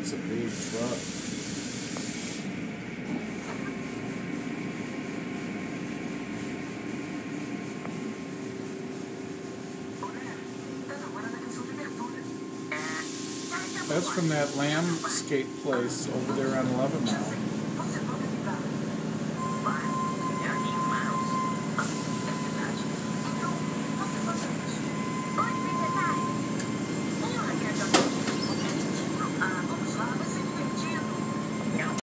It's a big truck. That's from that lamb skate place over there on 11 Mile.